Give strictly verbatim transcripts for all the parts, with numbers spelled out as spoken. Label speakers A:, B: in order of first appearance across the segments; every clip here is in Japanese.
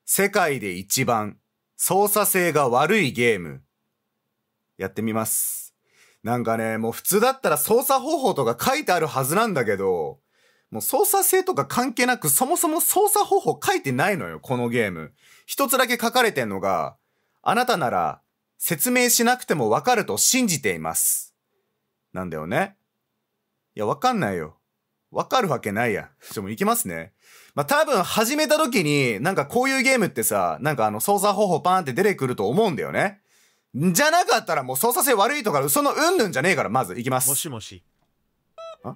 A: 世界で一番操作性が悪いゲーム。やってみます。なんかね、もう普通だったら操作方法とか書いてあるはずなんだけど、もう操作性とか関係なくそもそも操作方法書いてないのよ、このゲーム。一つだけ書かれてんのが、あなたなら説明しなくてもわかると信じています。なんだよね。いや、わかんないよ。わかるわけないや。ちょ、もう行きますね。まあ、多分始めた時に、なんかこういうゲームってさ、なんかあの操作方法パーンって出てくると思うんだよね。じゃなかったらもう操作性悪いとか嘘のうんぬんじゃねえから、まず行きます。
B: もしもし。
A: あ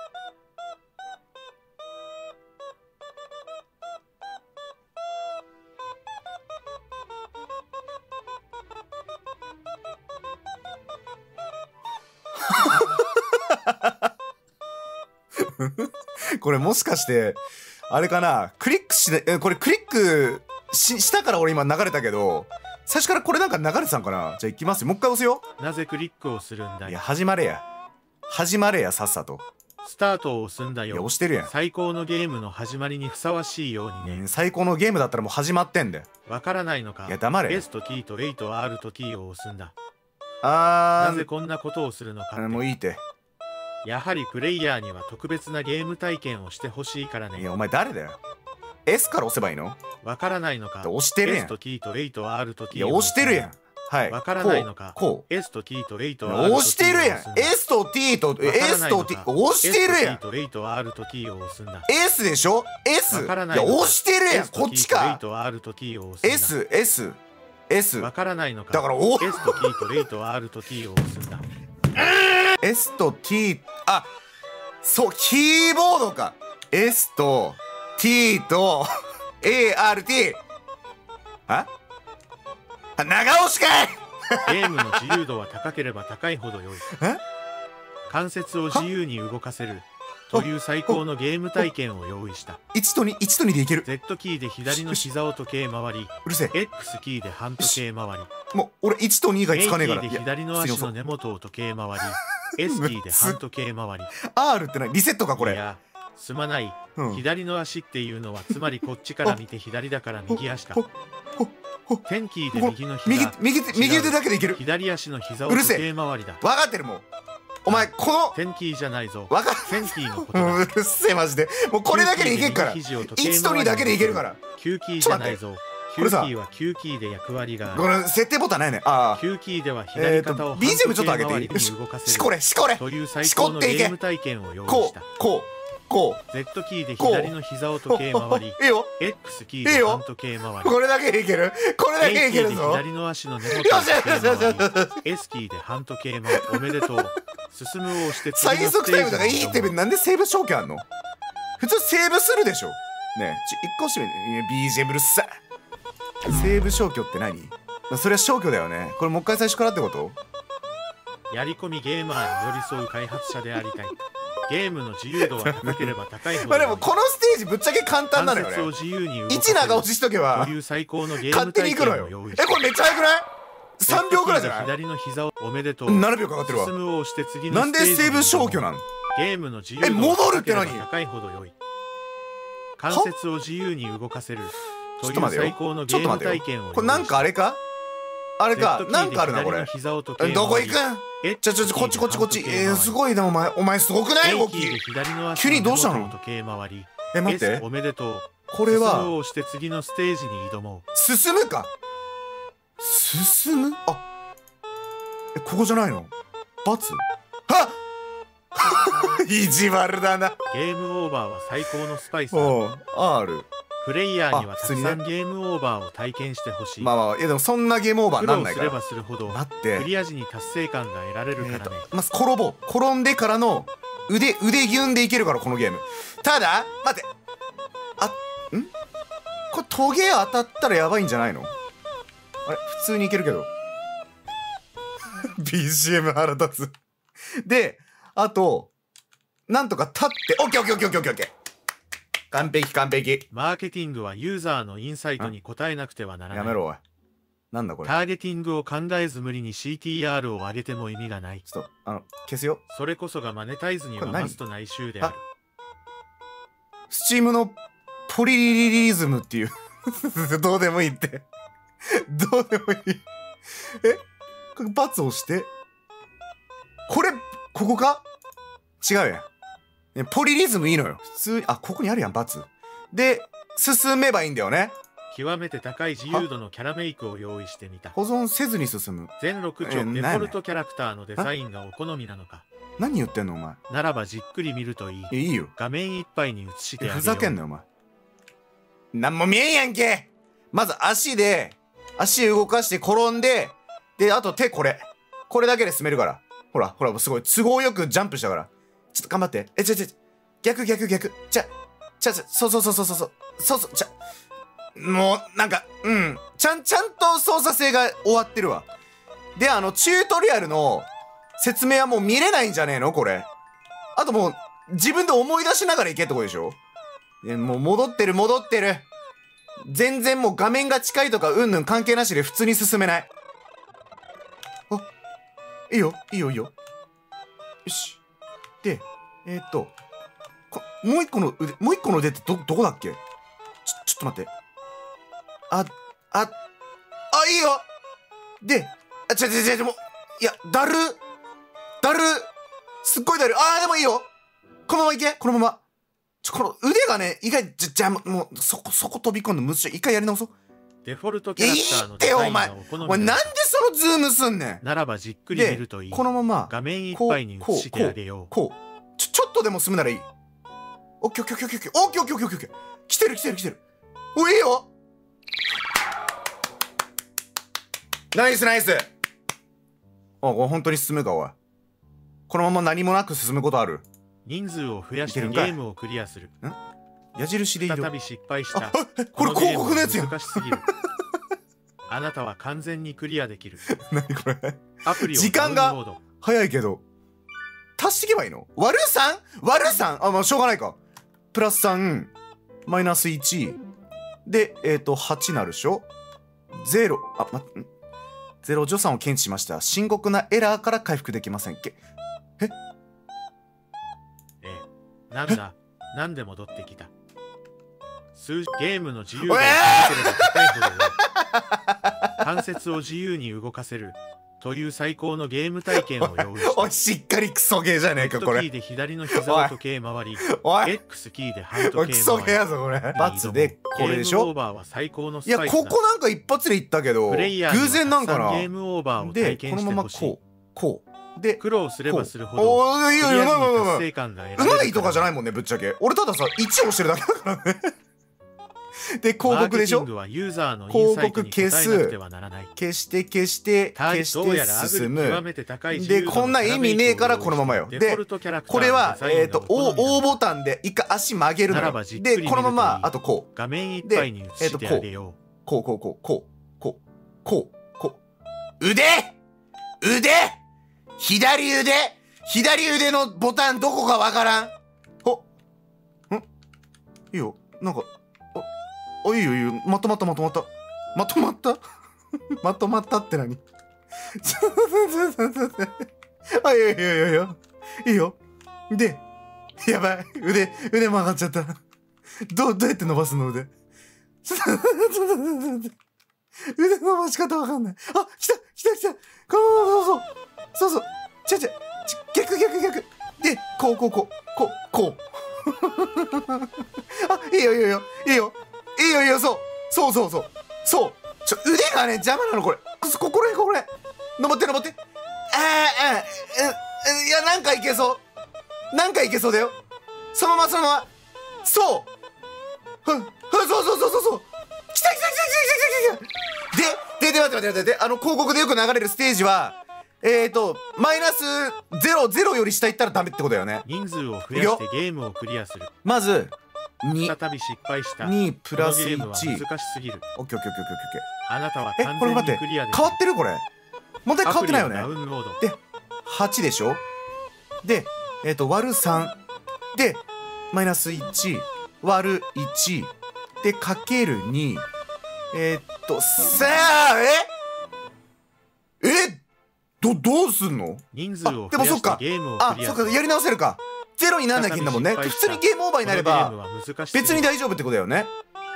A: これもしかして、あれかな、クリックしない、これクリックし、したから俺今流れたけど、最初からこれなんか流れてたんかな。じゃあ行きますよ。もう一回押すよ。
B: なぜクリックをするんだい。
A: いや、始まれや。始まれや、さっさと。
B: スタートを押すんだよ。
A: いや、押してるやん。
B: 最高のゲームの始まりにふさわしいようにね。
A: うん、最高のゲームだったらもう始まってんだよ。
B: わからないのか。
A: いや、黙れ。
B: S と T と A と R と T を押すんだ。
A: あー。
B: なぜこんなことをするのかって。
A: もういいって。
B: やはりプレイヤーには特別なゲーム体験をしてほしいからね。
A: いや、お前誰だよ。S から押せばいいの？
B: わからないのか。
A: 押してるやん。
B: S と T と A と R と T
A: いや、押してるやん。はい。
B: わからないのか。
A: こう。
B: S と T と A と R と T
A: 押してるやん。S と T と S と T 押してるやん。
B: S と T と R と T を押すんだ。
A: S でしょ？ S。
B: わからない。
A: いや、押してるやん。こっちか。
B: S と T と R と T を押すんだ。
A: S、S、S。
B: わからないのか。
A: だからお
B: S と T と A と R と T を押すんだ。
A: S と T、あ、そう、キーボードか。S と T と エーアールティー。あ？あ、長押しかい。
B: ゲームの自由度は高ければ高いほど良い。
A: え？
B: 関節を自由に動かせるという最高のゲーム体験を用意した。
A: いちとに、いちとにでいける。
B: Z キーで左の膝を時計回り、
A: うるせえ。
B: X キーで半時計回り、
A: もう俺いちとにがつかねえから。
B: A キーで左の足の根元を時計回り、S キーで半時計回り。
A: R って何？リセットかこれ。
B: いや、すまない、
A: うん、
B: 左の足っていうのはつまりこっちから見て左だから右足か。テンキーで右の膝、
A: 右右右腕だけでいける。
B: 左足の膝を時計回りだ。
A: 分かってる。もうお前この
B: テンキーじゃないぞ。
A: 分か
B: テンキーのことだ。
A: うるせえマジで。もうこれだけでいけるから。いちとにだけでいけるから。
B: きゅうキーじゃないぞ。きゅうキーはきゅうキーで役割がある。
A: これ設定ボタンないね。ああ。
B: きゅうキーでは左肩を半時計回りに動かせる。
A: しこれしこれ。
B: という最高のゲーム体験を用意した。
A: こうこう。
B: Z キーで左の膝を時計回り。
A: いいよ。
B: X キーで半時計回り。
A: これだけでいける。これだけでいけるぞ。
B: 左の足の根元を時計回り。S キーで半時計回り。おめでとう。進むを押して
A: 最速タイムとかいいってなんでセーブ消去あんの？普通セーブするでしょ。ねえ、ちょ一個閉めて。ビージーエム うるさい。セーブ消去って何？それは消去だよね。これもう一回最初からってこと？
B: やり込みゲーマーに寄り添う開発者でありたい。ゲームの自由度は高ければ高いほど。
A: まあでもこのステージぶっちゃけ簡単なのよね。いち長押ししとけば勝手に行くのよ。え、これめっちゃ早くない？さんびょうぐらいじゃない？
B: 左の膝をおめでとう。
A: ななびょうかかってるわ。
B: 進むを押して次の
A: なんでセーブ消去なん？
B: ゲームの自由度は高ければ高いほど良い。関節を自由に動かせるという最高のゲーム体験を。
A: これなんかあれか？あれか、なんかあるなこれ。どこ行くん？え、ちょちょちょこっちこっちこっち。えー、すごいなお前。お前すごくない？動き。急にどうしたの？え、待って。
B: おめでとう。
A: これは
B: 進むを押して次のステージに挑もう。
A: 進むか。進む？あ、え、ここじゃないの？×？はっ意地悪だな。
B: ゲームオーバーは最高のスパイスだ。
A: R。
B: プレイヤーにはたくさんゲームオーバーを体験してほしい。
A: まあまあ、いやでもそんなゲームオーバーなんないから。
B: 苦労すればするほど
A: 待って
B: クリア時に達成感が得られるからね。
A: まず転ぼう。転んでからの腕腕ギュンでいけるからこのゲーム。ただ待って、あ、んこれトゲ当たったらやばいんじゃないの？あれ普通にいけるけどビージーエム 腹立つで、あとなんとか立って、オッケーオッケーオッケーオッケーオッケー、完璧完璧。
B: マーケティングはユーザーのインサイトに応えなくてはならない。
A: やめろおい。なんだこれ。
B: ターゲティングを考えず無理に シーティーアール を上げても意味がない。
A: ちょっとあの消すよ。
B: それこそがマネタイズにはマストなイシューである。
A: スチームのポリリリズムっていうどうでもいいって。どうでもいい。えこれ×押して。これ、ここか違うやん。ね、ポリリズムいいのよ。普通に、あ、ここにあるやん、×。で、進めばいいんだよね。
B: 極めて高い自由度のキャラメイクを用意してみた。
A: 保存せずに進む。
B: 全ろくちょデフォルトキャラクターのデザインがお好みなのか。
A: 何言ってんのお前。
B: ならばじっくり見るといい。
A: いいよ。
B: 画面いっぱいに映してあげよう。
A: ふざけんなよお前。なんも見えんやんけ。まず足で、足動かして転んで、で、あと手これ。これだけで進めるから。ほら、ほら、すごい都合よくジャンプしたから。ちょっと頑張って。え、ちょちょ、逆逆逆。ちゃ、ちゃちゃ、そうそうそうそうそう。そうそう、ちゃ。もう、なんか、うん。ちゃん、ちゃんと操作性が終わってるわ。で、あの、チュートリアルの説明はもう見れないんじゃねえのこれ。あともう、自分で思い出しながらいけってことでしょ。いや、もう戻ってる戻ってる。全然もう画面が近いとかうんぬん関係なしで普通に進めない。あ、いいよ、いいよ、いいよ。よし。で、えー、っと、こもう一個の腕、もう一個の腕ってど、どこだっけ？ちょ、ちょっと待って。あ、あ、あ、いいよ！で、あ、ちょ、ちょ、ちょ、ちょ、もう、いや、だるだるすっごいだる。あー、でもいいよ！このままいけこのまま。ちょ、この腕がね、意外、じゃ、じゃ、もう、そこ、そこ飛び込んで、むしろ一回やり直そう。
B: デフォルトキャラクターのデザインがお好み。
A: お前、なんでそのズームすんねん。
B: ならばじっくり見るといい。
A: このまま、
B: 画面いっぱいに映してあげよう。
A: こう。ちょ、ちょっとでも進むならいい。オッケーオッケーオッケーオッケーオッケーオッケーオッケーオッケー。来てる来てる来てる。お、いいよ。ナイスナイス。あ、これ本当に進むか、おい。このまま何もなく進むことある？
B: 人数を増やしてゲームをクリアする。
A: ん？矢印でいいよ。
B: 再び失敗した。
A: あ、これ広告のやつやん。
B: 難しすぎる。あなたは完全にクリアできる。
A: 何これ？
B: アプリを
A: 時間が早いけど。足していけばいいの？割る さん？ 割る さん？ あ、まあしょうがないか。プラスさん、マイナスいち。で、えっと、はちなるでしょ？ ゼロ、あ、ま、んゼロ助産を検知しました。深刻なエラーから回復できません。け、え
B: ええ、なんだ、なんで戻ってきた。数ゲームの自由度を高ければ高いほどよい。関節を自由に動かせるという最高のゲーム体験を用意した。
A: おい、しっかりクソゲーじゃねえか、これ。
B: レフトキーで左の膝を時計回り、
A: おい
B: X キーで半時計回り。
A: クソゲーやぞ、これ。バツで、これでしょ？
B: ゲームオーバーは最高のスパイスだ。
A: いや、ここなんか一発で言ったけど、偶然なんかな。
B: ゲームオーバーを体験してほしい。
A: で、このままこう、こう。で、
B: 苦労すればするほど、
A: おー、いいよ、いいよ、
B: 達成感が得られる。
A: うまいとかじゃないもんね、ぶっちゃけ。俺たださ、いち押してるだけだからね。で、広告でしょ？広告消す。消して消して消して進む。で、こんな意味ねえからこのままよ。で、これは、えっと、O ボタンで一回足曲げるのよ。で、このまま、あとこう。で、えっと、こう。こう、こう、こう、こう、こう、こう、こう。腕！腕！左腕！左腕のボタンどこかわからん。お、ん？いいよ。なんか、お、いいよいいよ。まとまったまとまった。まとまったまとまったって何？あ、いやいやいやいや。いいよ。で、やばい。腕、腕曲がっちゃった。どう、どうやって伸ばすの腕。腕伸ばし方わかんない。あ、来た来た来た。こう、そうそう。そうそう。ちゃちゃ、逆逆逆。で、こうこうこう。こう、こう。あ、いいよいいよいいよ。いいよいいよ、そうそうそうそうそうちょ、腕がね、邪魔なの、これ。ここれ、これ。登って登って。ああ、あいや、なんかいけそう。なんかいけそうだよ。そのまま、そのまま。そう。は、は、そうそうそうそうそう。来た来た来た来た来た来た来た。で、で、で、待って待って待って。あの、広告でよく流れるステージは、えーと、マイナスゼロ、ゼロより下行ったらダメってことだよね。
B: 人数を増やしてゲームをクリアする。
A: まず、に、
B: 再び失敗した。
A: にプラスいち。
B: 難しすぎる。
A: オッケーオッケーオッケーオッケー。
B: あなたは
A: え、
B: 完
A: これ待って、
B: 全にクリアで
A: 変わってるこれ。問題変わってないよね。で、はちでしょ。で、えっと、割るさん。で、マイナスいち、割るいち。で、かけるに。えー、っと、さあ、ええど、どうすんの？
B: 人数を増やしてゲームをクリアする。
A: あ、そっか、やり直せるか。ゼロになんなきゃいけんだもんね。普通にゲームオーバーになれば別に大丈夫ってことだよね。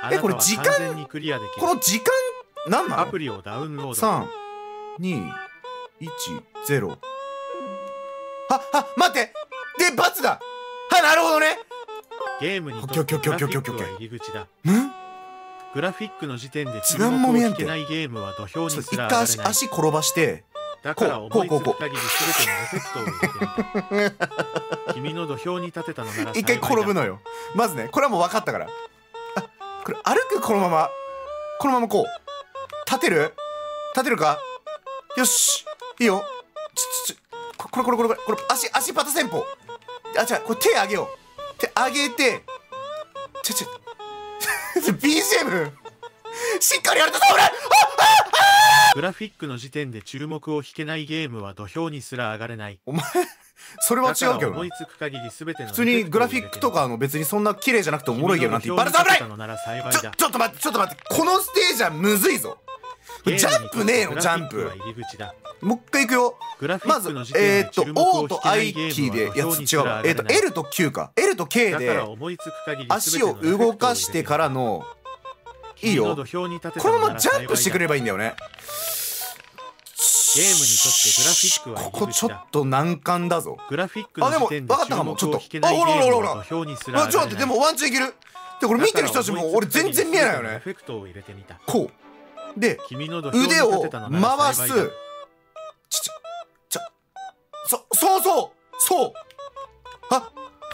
A: え、これ時間、
B: 完全にクリアできる。
A: この時間、なんなの？
B: アプリをダウンロード。
A: さん、に、いち、ゼロ。あ、あ、待ってで、×だ。はい、なるほどね。
B: ゲームにとってグラフィックは入り口だ。
A: ん？
B: グラフィックの時点で注
A: 時間も
B: 目を
A: 見えんて。
B: 引けないゲームは土俵に
A: ちょっと一
B: すら上
A: 回足、
B: がれない。
A: 足転ばして、
B: だから
A: こう
B: 思いつ
A: こうこう
B: く限り全てのエフェクトを入れてみた。君の土俵に立てたのなら幸いだ。
A: 一回転ぶのよ。まずね、これはもう分かったから。あ、これ歩くこのまま。このままこう。立てる？立てるか？よし。いいよ。ちょ、ちょ、これこれこれこれ、これ、足、足パタ戦法。あ、じゃあ、これ手上げよう。手上げて、ちょ、ちょ、ビージーエム しっかりやるとさ、俺！あっ
B: グラフィックの時点で注目を引けないゲームは土俵にすら上がれない。
A: お前、それは違うけどな。
B: 思いつく限り全ての
A: 普通にグラフィックとかの別にそんな綺麗じゃなくておもろいゲームなんていっぱいある。危ない！ちょ、ちょっと待って、ちょっと待って。このステージはむずいぞ。ジャンプねえの、ジャンプ。もう一回いくよ。まず、えーっと、O と I キーでやつ違うわ。えーっと、L と Q か。L と K で足を動かしてからの、いいよ。このままジャンプしてくればいいんだよね。
B: ゲームにとってグラフィックは
A: ここちょっと難関だぞ。
B: グラフィックの時点で注目を引けないゲームは土俵にすら上がれない。
A: ちょっと待って、でもワンチャンいける。で、これ見てる人たちも俺全然見えないよね。こう。で、腕を回す。ちちちょ、そ、そうそうそうあ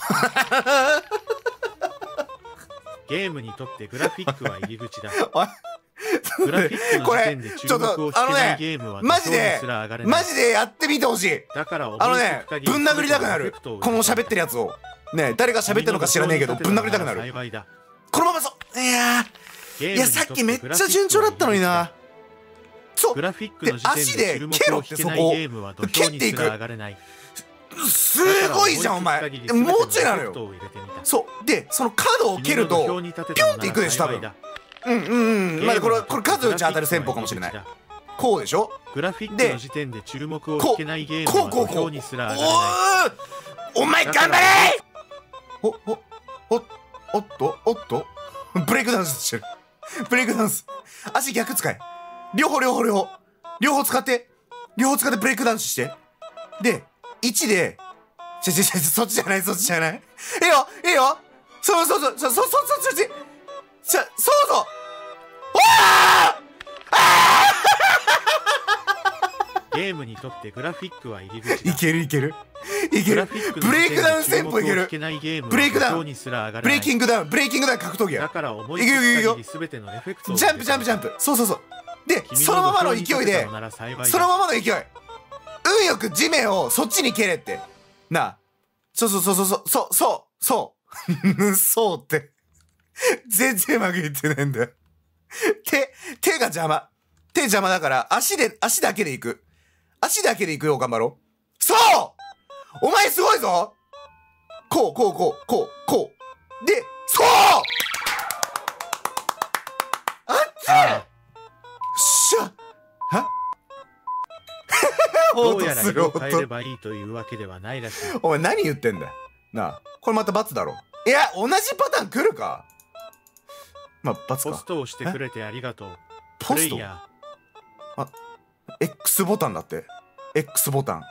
B: ゲームにとってグラフィックは入り口だ。
A: グラフィックの時点で注目を引けないゲームはマジでマジでやってみてほしい。あのね、ぶん殴りたくなる。この喋ってるやつをね、誰が喋ってるのか知らねえけどぶん殴りたくなる。このままそう。いやいや、さっきめっちゃ順調だったのにな。そうで、足で蹴ろってそこを蹴っていく。すごいじゃんお前。もうちょいなのよ。そうで、その角を蹴るとピュンっていくでしょ多分。うんうんうん。まあこれこれ数打ち当たる戦法かもしれない。こうでしょ。で、こうこうこうこう。おお、お前頑張れ。おおおおっとおっとブレイクダンスしてる。ブレイクダンス。足逆使え。両方両方両方両方使って両方使ってブレイクダンスして。でいちでちょちょちょそっちじゃないそっちじゃない。いいよいいよ。そうそうそうそうそうそうそうそうそうそう。
B: ゲームにとってグラフィックは入り口だ。
A: いけるいけるいける。ブレイクダウン戦法いける。ブレイクダウン、ブレイキングダウン、ブレイキングダウン格闘技や。いけるいけるいける。ジャンプジャンプジャンプ。そうそうそう。で、そのままの勢いで、そのままの勢い。運よく地面をそっちに蹴れって。なあ。そうそうそうそうそうそうそうそう。そうって。全然うまくいってないんだよ。手、手が邪魔。手邪魔だから足で、足だけで行く。足だけで行くよ、頑張ろう。そうお前すごいぞ。こう、こう、こう、こう、こう。で、そうあっちゃっしゃは
B: どうやら色を変えればいいというわけではないらしい。
A: お前何言ってんだよ。なあ。これまた罰だろ。いや、同じパターン来るか。まあ、罰か。
B: ポストをしてくれてありがとう。
A: ポストあ、X ボタンだって。X ボタン。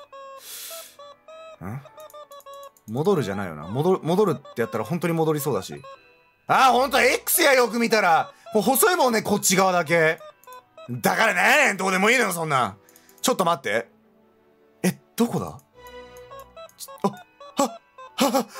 A: ん戻るじゃないよな。戻る、戻るってやったら本当に戻りそうだし。ああ、ほんと X やよく見たら。細いもんね、こっち側だけ。だからね、どうでもいいのよ、そんなん。ちょっと待って。え、どこだあ、は、は、は、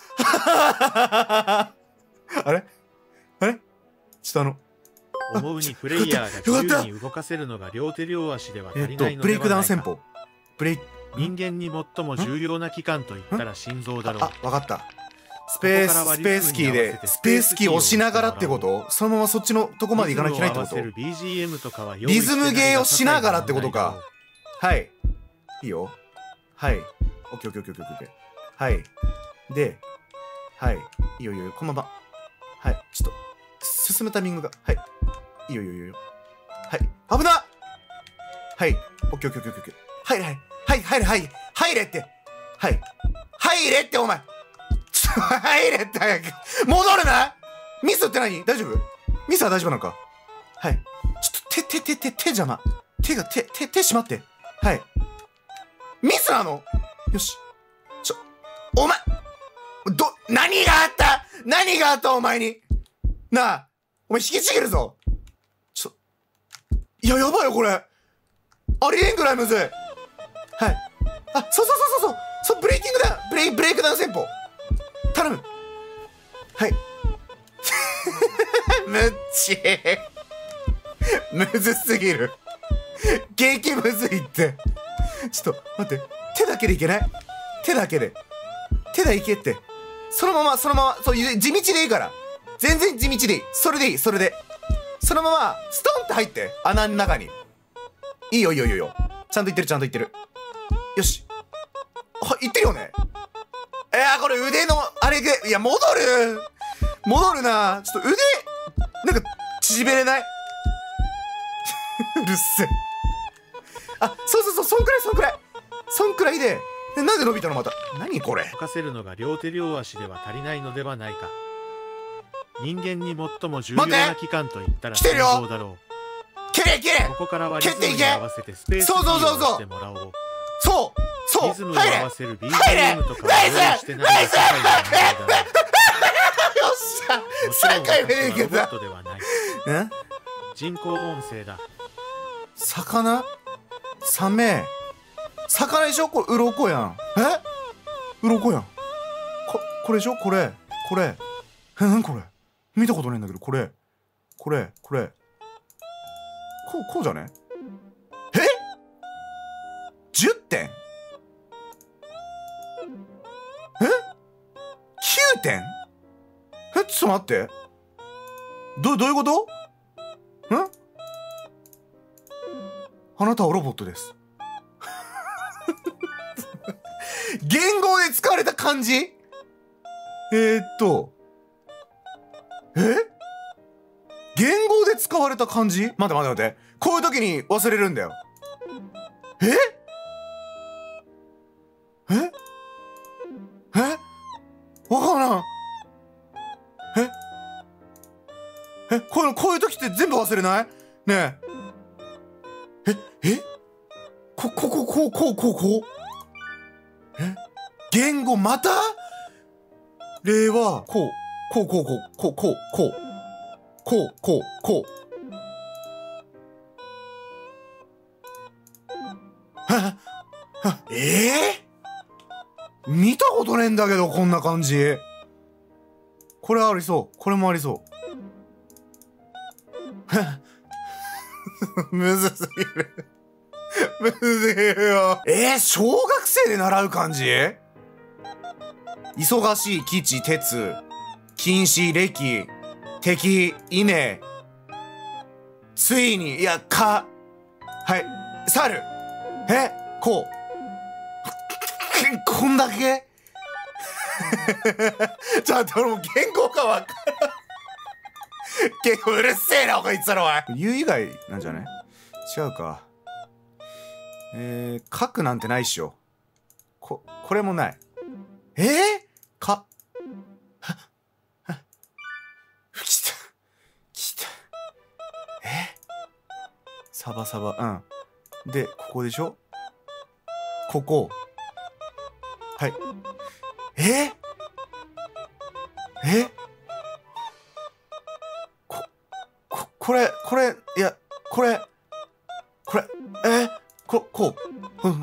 A: は、あれあれちょっとあの、
B: 思うにプレイヤーが自由に動かせるのが両手両足では足りないのではないか。
A: ブレイクダウン戦法。ブレイク
B: 人間に最も重要な器官といったら心臓だろう。
A: あ、わかった。スペース、スペースキーで、スペースキー押しながらってこと？そのままそっちのとこまで行かなきゃいけないってこと？リズムゲーをしながらってことか。はい。いいよ。はい。オッケーオッケーオッケーオッケーオッケー。はい。で、はい。いいよいいよ。このまま。はい。ちょっと、進むタイミングが。はい。いいよいいよいいよ。はい。危なっ！はい。オッケーオッケーオッケーオッケー。はいはい。はい入れはい。入れって。はい。入れってお前。ちょっと入れって早く。戻るなミスって何？大丈夫？ミスは大丈夫なのか？はい。ちょっと手、手、手、手、手邪魔。手が、手、手、手しまって。はい。ミスなの？よし。ちょ、お前、ど、何があった？何があったお前に？なあ、お前引きちぎるぞ。ちょ、いや、やばいよこれ。ありえんぐらいむずい。はい。あ、そうそうそうそうそう。そう、ブレイキングダウン。ブレイ、ブレイクダウン戦法。頼む。はい。むっちー。むずすぎる。激むずいって。ちょっと待って。手だけでいけない？手だけで。手でいけって。そのまま、そのまま、そう、地道でいいから。全然地道でいい。それでいい、それで。そのまま、ストンって入って。穴の中に。いいよ、いいよ、いいよ。ちゃんといってる、ちゃんといってる。よし。あ、いってるよね。いやー、これ腕の、あれで、いや、戻る戻るな。ちょっと腕、なんか、縮めれない？うるせえ。あ、そうそうそう、そんくらい、そんくらい。そんくらいで、え、なんで伸びたのまた。何これ。
B: 溶かせるのが両手両足では足りないのではないか。人間に最も重要な器官といったら
A: 来てるよ。
B: だろう。
A: 蹴れ蹴れ。
B: ここからはリズムに合わせてスペース
A: そうそうそうそう。
B: してもらおう。
A: そうそう。
B: リズムを合わせる ビージーエム とかを用意してないが世界の問題だろう。
A: よっしゃ。さんかいめでいけた。
B: ロボットではない。
A: え？
B: 人工音声だ。
A: 魚？サメ？魚でしょ？これ鱗やん。え？鱗やん。こ、これでしょ？これ。これ。え、なにこれ？見たことないんだけど、これ。これ、これ。こう、こうじゃね？え？ じゅってん？ え？ きゅうてん？ え、ちょっと待って。ど、どういうこと？ん？あなたはロボットです。言語で使われた漢字？えー、っと。え？言語で使われた漢字？待って待って待って。こういう時に忘れるんだよ。え？え？え？わからん。え？え？こういう、こういう時って全部忘れない？ねえ。え？え？こ、こ、こ、こう、こう、こう、こう。え？言語また？例は、こう、こう、こう、こう、こう、こう、こう、こう、こう、こう。ははええー、見たことねえんだけど、こんな感じ。これありそう。これもありそう。むずすぎる。むずいよ。えー、小学生で習う漢字？忙しい、吉、鉄、禁止、歴、敵、稲、ついに、いや、か、はい、猿、え、こう。こんだけちょっと俺もう言語がわからん。結構うるせえな、こいつらおい。言う以外なんじゃない？違うか。えー、書くなんてないっしょ。こ、これもない。えー、か、は、は、来た。来た。え？サバサバ、うん。で、ここでしょ？ここ。はい。え？え？こ、こ、これ、これ、いや、これ、これ、え？こ、こう。うん。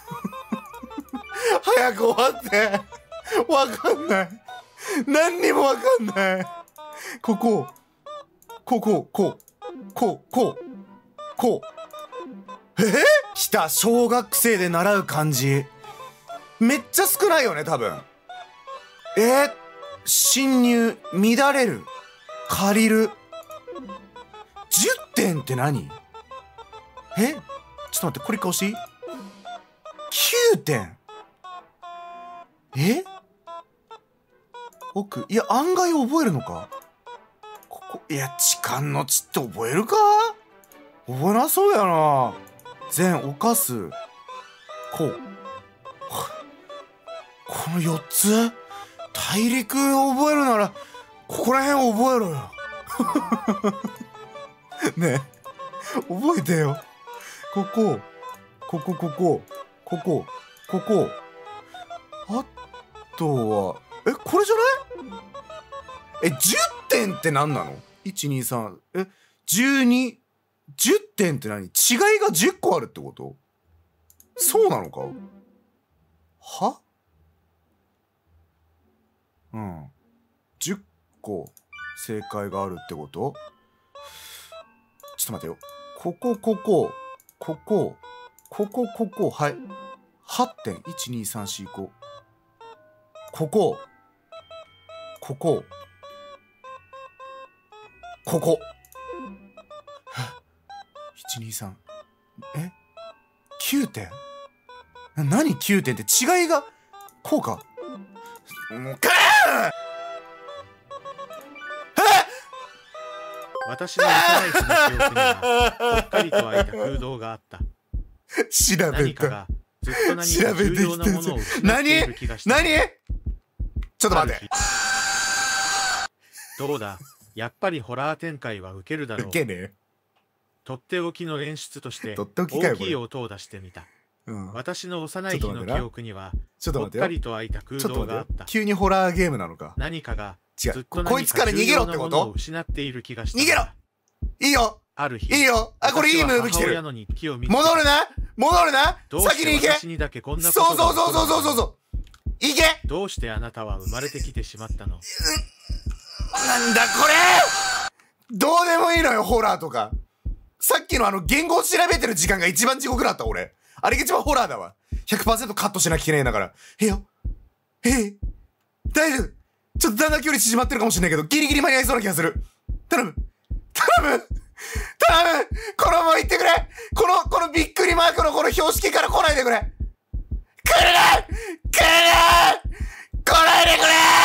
A: 早く終わって。わかんない。何にもわかんない。ここ。こう、こう、こう。こう、こう。こう。えー、来た。小学生で習う漢字。めっちゃ少ないよね、多分。えー、侵入、乱れる、借りる。じゅってんって何？え？ちょっと待って、これ押し ?きゅうてん。え？奥、いや、案外覚えるのか？ここ、いや、痴漢の地って覚えるか？覚えなそうやな。善、犯す。こう。このよっつ？大陸覚えるなら、 ここら辺覚えろよ。ねえ、覚えてよ。ここ、ここ、ここ、ここ、ここ。あとは、え、これじゃない？え、じゅってんって何なの？ いち、に、さん、え、じゅうに、じゅってんって何？違いがじゅっこあるってこと？そうなのか？は？うん。じゅっこ正解があるってこと？ちょっと待ってよ。ここ、ここ、ここ、ここ、ここ、はい。はってん。いち、に、さん、し、ご。ここ、ここ、ここ。いち、に、さん。え ?きゅうてん？な、何きゅうてんって違いが、こうか。もう、かー！
B: 私の幼い日の記憶にはぽっかりと開いた空洞があった。
A: 調べた。
B: 何かがずっと何か重要なものを失っている気がした。
A: 何？何？ちょっと待って。
B: どうだ、やっぱりホラー展開は受けるだろう。
A: 受けね。
B: とっておきの演出として
A: とっておきかよ
B: 大きい音を出してみた。
A: うん、
B: 私の幼い日の記憶にはぽっ
A: ちょっと待ってよ。
B: かりと開いた空洞があった。
A: 急にホラーゲームなのか。
B: 何かが
A: 違う。こいつから逃げろってこと？
B: 失っている気がした。
A: 逃げろ！いいよ！
B: ある日、
A: いいよ！あ、これいいムーブ来てる。戻るな！戻るな！先に行け！そうそうそうそうそうそうそう！行け！
B: どうしてあなたは生まれてきてしまったの？
A: なんだこれ！どうでもいいのよ、ホラーとか。さっきのあの言語を調べてる時間が一番地獄だった、俺。あれが一番ホラーだわ。ひゃくパーセント カットしなきゃいけないんだから。えよ。ええ。大丈夫。ちょっとだんだん距離縮まってるかもしれないけど、ギリギリ間に合いそうな気がする。頼む。頼む。頼む。このもう言ってくれ。この、このびっくりマークのこの標識から来ないでくれ。来るな！来るな！来ないで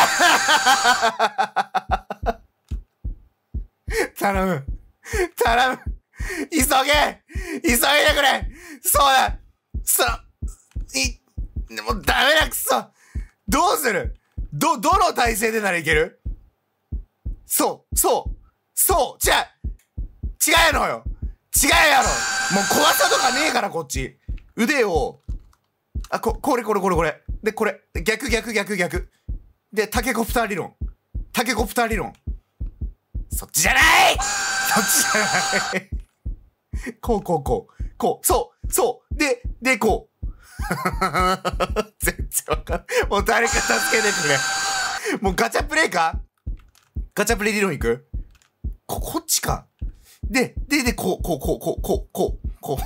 A: くれ頼む。頼む。急げ！急いでくれ！そうだ！その、い、でもダメだ、くそ！どうする？ど、どの体勢でならいける？そう、そう、そう、違う！違うのよ！違うやろ！もう怖さとかねえから、こっち。腕を、あ、こ、これこれこれこれ。で、これ。逆逆逆逆。で、タケコプター理論。タケコプター理論。そっちじゃない！そっちじゃない！こうこうこう。こう。そう。そう。で、で、こう。全然わかんない。もう誰か助けてくれ。もうガチャプレイか？ガチャプレイ理論いく？こ、こっちか。で、で、で、こう、こう、こう、こう、こう、こう、こう。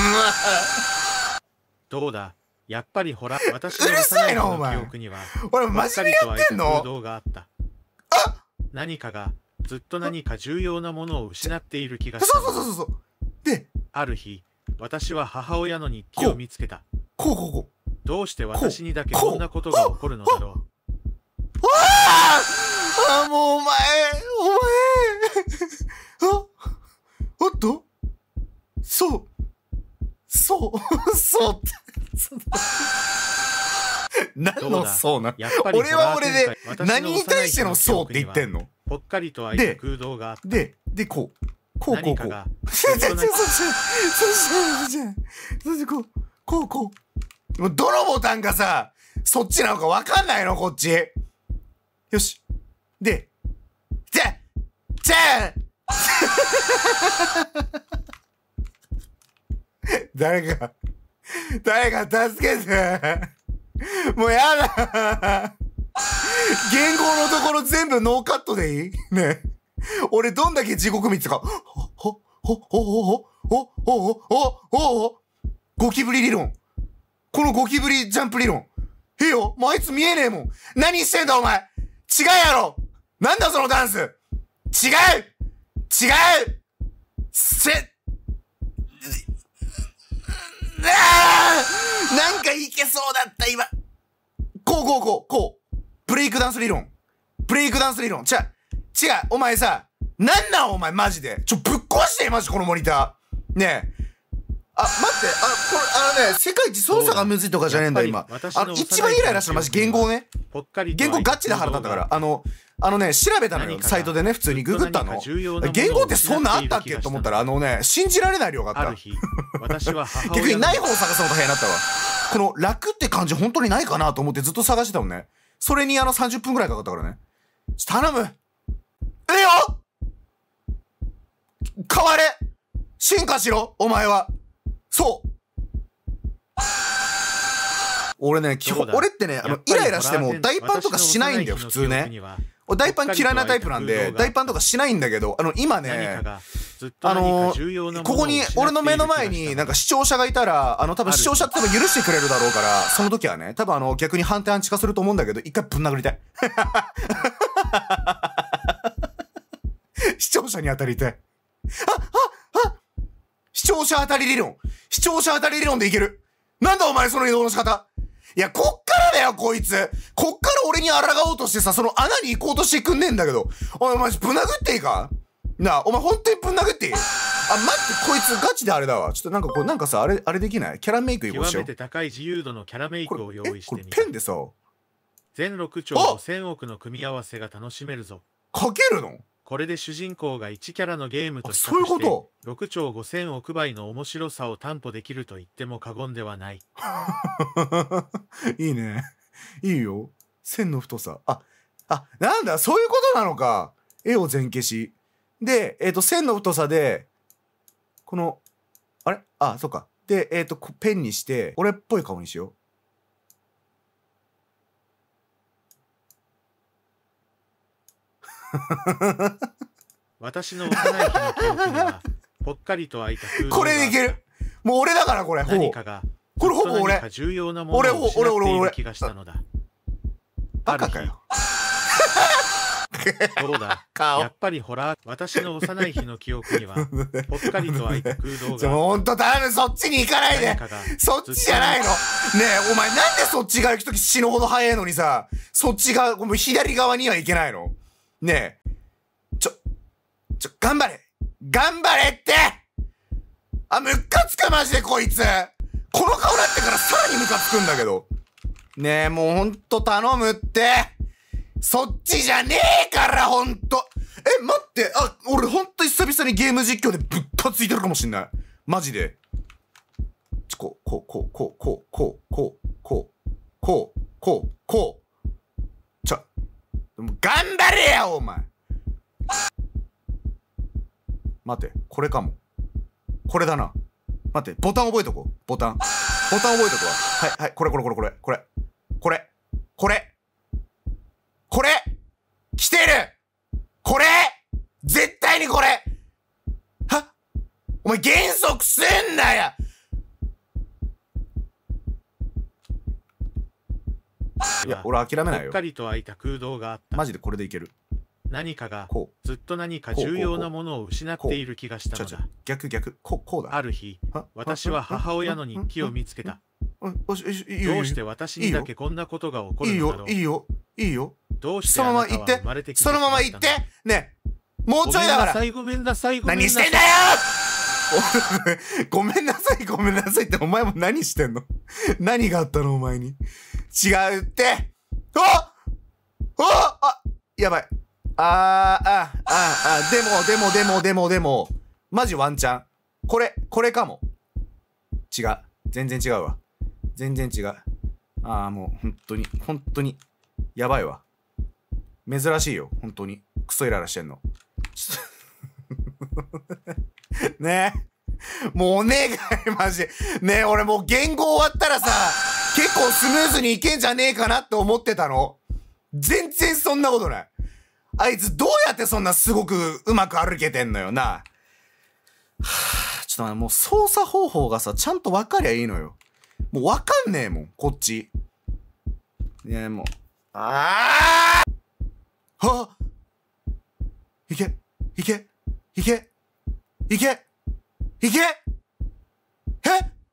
B: どうだ？やっぱりほら、私の幼い日の記憶には、
A: 俺真面目にやってんの？
B: 空洞があった。
A: あ！
B: 何かが、ずっと何か重要なものを失っている気がした。
A: そうそうそうそう。で、
B: ある日、私は母親の日記を見つけた。
A: こうこうこう。
B: どうして私にだけこんなことが起こるのだろう。
A: あああ、もうお前、お前。あ、おっとそう。そう。そうって。何のそうな。俺は俺で何に対してのそうって言ってんの？
B: ぽっかりと開いた空洞があった。
A: で、で、こう。こうこうこう。
B: 何かが。
A: そっち、そっち、そっち、そっち、そっち、こう、こうこう。もうどのボタンがさ、そっちなのかわかんないの、こっち。よし。で、じゃ、じゃ誰か、誰か助けて。もうやだ。言語のところ全部ノーカットでいい？ねえ。俺どんだけ地獄見てたか。ほ、ほ、ほ、ほ、ほ、ほ、ほ、ほ、ほ、ほ、ゴキブリ理論。このゴキブリジャンプ理論。ええよ、もうあいつ見えねえもん。何してんだお前。違うやろ。なんだそのダンス。違う違うせ、なんかいけそうだった今。こうこうこうこう。ブレイクダンス理論。ブレイクダンス理論。ちゃ、違う、お前さ、なんなんお前マジで。ちょ、ぶっ壊してマジこのモニター。ねえ。あ、待って、あ、これ、あのね、世界一操作がむずいとかじゃねえんだ、今。あの、一番イライラしたのマジ言語ね。言語ガチで腹立ったから。あの、 あのね、調べたのよ。
B: 何かが
A: サイトでね、普通にググったの。
B: ずっと何か重要なものを
A: 言語ってそんなあったっけ
B: 失っている気がした
A: と思ったら、あのね、信じられない量があった。
B: ある日、私は母親
A: 逆にない方を探すのが早になったわ。この楽って漢字本当にないかなと思ってずっと探してたもんね。それにあのさんじゅっぷんくらいかかったからね。頼む。えよ変われ進化しろお前は。そう俺ね、基本、俺ってね、あの、イライラしても大パンとかしないんだよ、普通ね。俺大パン嫌いなタイプなんで、大パンとかしないんだけど、あの、今ね、あのー、ここに、俺の目の前になんか視聴者がいたら、あの、多分視聴者って多分許してくれるだろうから、その時はね、多分あの、逆に反対アンチ化すると思うんだけど、一回ぶん殴りたい。視聴者に当たりたい。あ、あ、あ視聴者当たり理論視聴者当たり理論でいけるなんだお前その移動の仕方いや、こっからだよ、こいつこっから俺に抗おうとしてさ、その穴に行こうとしてくんねえんだけど。おい、マジぶん殴っていいかなあ、お前ほんとにぶん殴っていいあ、待って、こいつガチであれだわ。ちょっとなんかこう、なんかさ、あれ、あれできないキャラメイクいこうしよう。
B: 極めて高い自由度のキャラメイクを用意してみた。
A: これペンでさ、
B: 全ろくちょうごせんおくの組み合わせが楽しめるぞ。
A: 書けるの
B: これで主人公がいちキャラのゲームとしてろくちょうごせんおくばいの面白さを担保できると言っても過言ではない。
A: いいね。いいよ。線の太さ。あ、あ、なんだ、そういうことなのか。絵を全消し。で、えっと、線の太さで、この、あれあ、そっか。で、えっと、ペンにして、俺っぽい顔にしよう。
B: 私の幼い日の記憶にはぽっかりと開いた空洞が
A: これでいけるもう俺だからこれ
B: 何かが
A: これほぼ俺
B: 何か重要なものを失っている気がしたのだ。
A: バカかよ。
B: そうだ。やっぱりほら私の幼い日の記憶にはぽっかりと開いた空洞が。
A: ほんと頼むそっちに行かないでそっちじゃないのねえお前なんでそっち側行くとき死ぬほど早いのにさそっち側左側には行けないのねえちょちょ頑張れ頑張れってあムッカつくマジでこいつこの顔なってからさらにムカつくんだけどねえもうほんと頼むってそっちじゃねえからほんとえ待ってあ俺ほんと久々にゲーム実況でぶっかついてるかもしんないマジでちょこうこうこうこうこうこうこうこうこうこうこうちょ頑張れやお前待ってこれかもこれだな待ってボタン覚えとこうボタンボタン覚えとこうはいはいこれこれこれこれこれこれこれこれ来てるこれ絶対にこれはお前減速すんなやいや俺諦めないよ
B: ぽっかりと開いた空洞があった。
A: マジでこれでいける
B: 何かがずっと何か重要なものを失っている気がしたのだ。
A: 逆逆こうこうだ
B: ある日私は母親の日記を見つけた。どうして私にだけこんなことが起こるのだろう。
A: いいよいいよいいよ
B: どうしてあなたは生まれてきて
A: そのまま言ってねもうちょいだから
B: ごめんなさいごめんなさい
A: 何してんだよごめんなさいごめんなさいってお前も何してんの何があったのお前に違うってあああやばいあーあああでもでもでもでもでもマジワンチャンこれこれかも違う全然違うわ全然違うああもう本当に本当にやばいわ珍しいよ本当にクソイライラしてんのねえもうお願いマジねえ俺もう言語終わったらさ結構スムーズにいけんじゃねえかなって思ってたの全然そんなことないあいつどうやってそんなすごくうまく歩けてんのよなはぁちょっと待ってもう操作方法がさちゃんと分かりゃいいのよもう分かんねえもんこっちねえもうああはっいけいけいけいけいけえ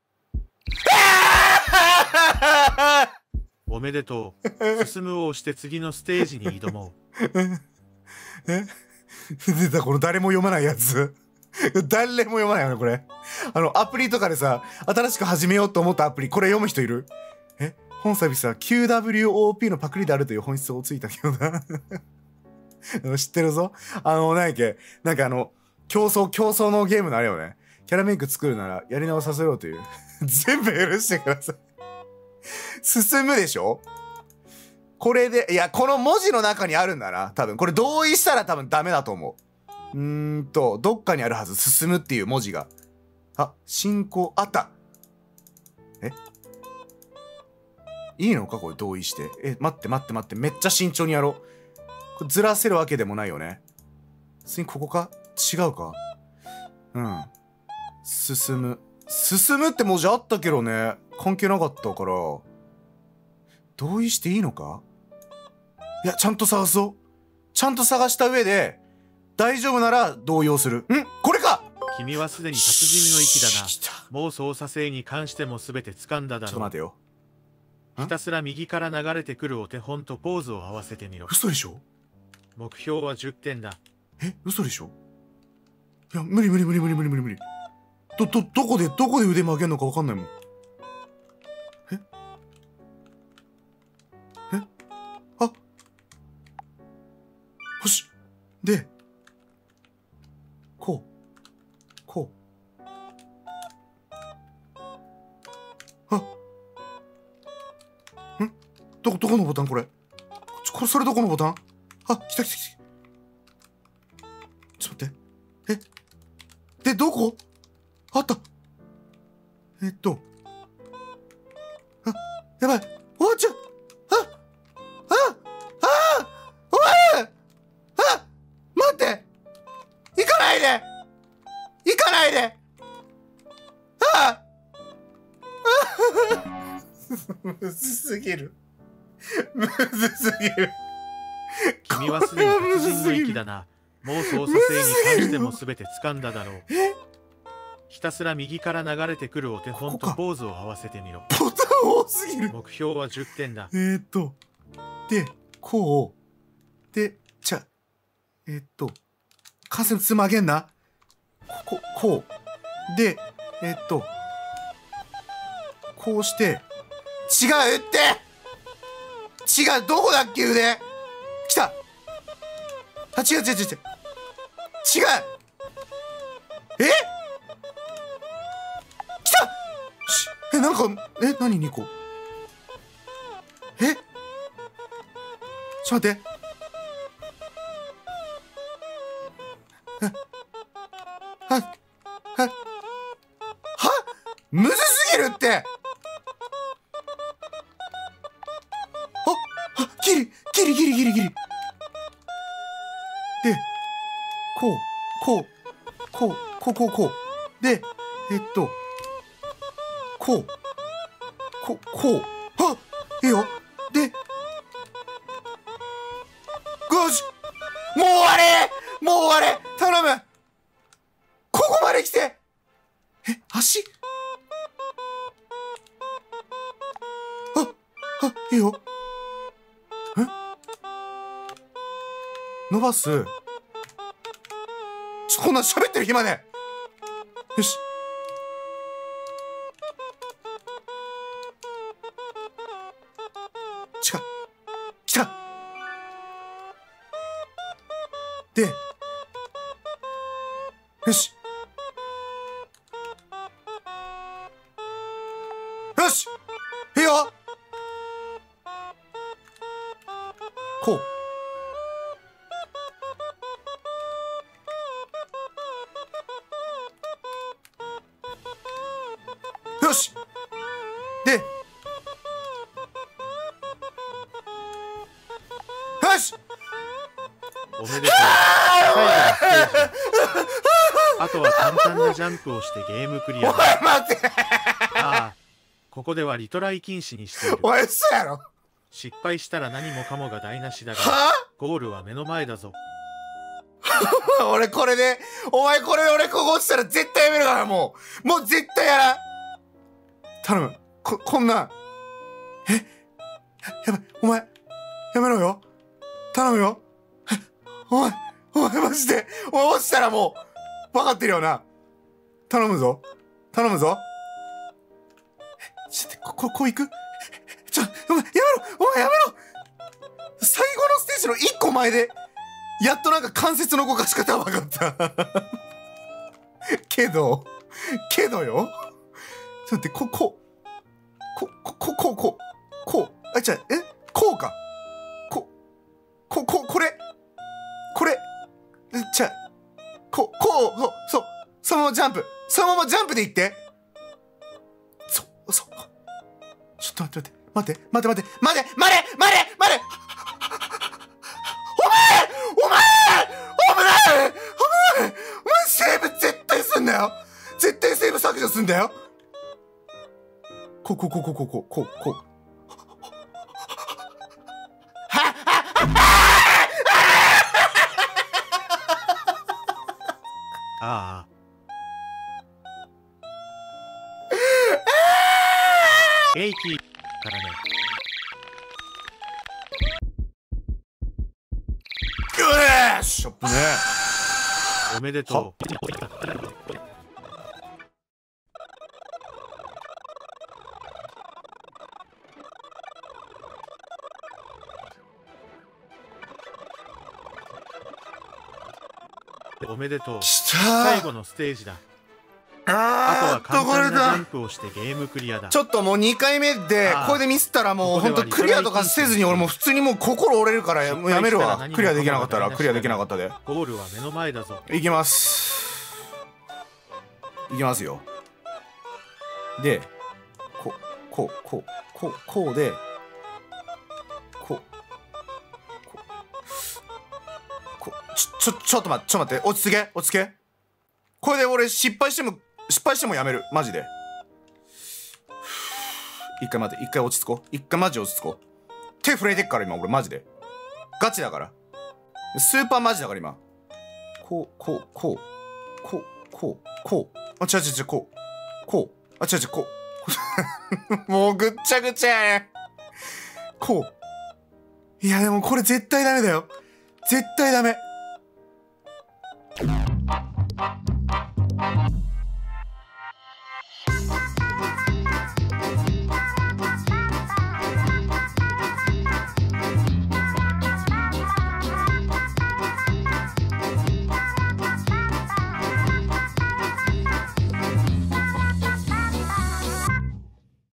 B: おめでとう進むを押して次のステージに挑もう
A: え出たこの誰も読まないやつ誰も読まないよねこれあのアプリとかでさ新しく始めようと思ったアプリこれ読む人いるえ本サービスは キューダブリューオーピー のパクリであるという本質をついたようだ知ってるぞ。あの、何やっけ、なんかあの、競争、競争のゲームのあれよね。キャラメイク作るならやり直させろという。全部許してください。進むでしょ？これで、いや、この文字の中にあるんだな。多分。これ同意したら多分ダメだと思う。うーんと、どっかにあるはず。進むっていう文字が。あ、進行、あった。え？いいのかこれ同意して。え、待って待って待って。めっちゃ慎重にやろう。これずらせるわけでもないよね。普通にここか？違うか？うん。進む。進むって文字あったけどね。関係なかったから。同意していいのか？いや、ちゃんと探そう。ちゃんと探した上で、大丈夫なら動揺する。ん？これか！
B: 君はすでに達人の域だな。もう操作性に関しても全て掴んだだろう。
A: ちょっと待てよ。
B: ひたすら右から流れてくるお手本とポーズを合わせてみろ。
A: 嘘でしょ？
B: 目標はじゅってんだ。
A: え、嘘でしょ？いや、無理無理無理無理無理無理無理。ど、ど、どこで、どこで腕曲げんのかわかんないもん。え？え？あ！よし！で、こう。こう。あ！ん？どこ、どこのボタンこれ？ちょ、これ、それどこのボタン？あ、来た来た来た。ちょっと待って。え？で、どこ？あった。えっと。あ、やばい。終わっちゃう。あああおいあ待って行かないで行かないであむずすぎる。むずすぎる。
B: 君はすでに達人の域だな。もう操作性に関しても全て掴んだだろう。ひたすら右から流れてくるお手本とポーズを合わせてみろ。
A: ボタン多すぎる。
B: 目標はじゅってんだ。
A: えーっと。で、こう。で、じゃ、えーっと。関節つまげんな。こ、こう。で、えーっと。こうして。違うって違うどこだっけ腕来たあ、違う違う違う違う違うえ来たしえ、なんか、え、何ニコえちょっと待ってはははむずすぎるってあ、ギリギリギリギリギリで、こう、こう、こう、こう、こう、こう。で、えっと、こう、こう、こう。あいいよ。で、よしもう終われもう終われ頼むここまで来てえ、足あ、あ、いいよ。え伸ばす。ちょ、こんな喋ってる暇ねよし。来た。来た。で、よし。よしいいよこう。よしで、よし
B: おめでとう。最後のステージ。あとは簡単なジャンプをしてゲームクリアだ。
A: おい待って
B: ああ、ここではリトライ禁止にしている。
A: おい嘘やろ
B: 失敗したら何もかもが台無しだが、
A: は
B: ゴールは目の前だぞ。
A: あ俺これで、お前これで俺ここ落ちたら絶対やめるからもうもう絶対やらん頼むこ、こんなんえやばいお前やめろよ頼むよお前お前マジでお前落ちたらもう分かってるよな頼むぞ頼むぞえちょっとこ、こ、こう行くちょ、お前やめろお前やめろ最後のステージの一個前でやっとなんか関節の動かし方は分かったけどけどよ、ちょっと待って、ここここここここうあじゃあえこうかここここれこれじゃあここうそうそうそのままジャンプそのままジャンプでいってそそちょっと待って待って待って待って待って待て待て待て待て待てお前お前危ない危ないお前セーブ絶対すんだよ絶対セーブ削除すんだよこうこうこうこうこうこうこうこう
B: ああ。エイキーからね。
A: よしショップね
B: おめでとう。おめでとう。
A: きた
B: 最後のステージだ。あと
A: あー
B: は簡単なジャン
A: だ
B: プをしてゲームクリアだ。
A: ちょっともうにかいめで
B: あー
A: これでミスったらもうほんとクリアとかせずに俺もう普通にもう心折れるからやもうやめるわ。クリアできなかったらクリアできなかったで
B: ゴールは目の前だぞ。
A: いきますいきますよ。でこうこうこうこうこうでこうこうこうちょちょちょっと待ってちょっと待って落ち着け落ち着け。これで俺失敗しても失敗してもやめるマジで。一回待って一回落ち着こう一回マジ落ち着こう。手震えてっから今俺マジでガチだからスーパーマジだから今こうこうこうこうこうこうあ違う違う違うこうこうあ違う違うこうもうぐっちゃぐちゃやねこういやでもこれ絶対ダメだよ絶対ダメ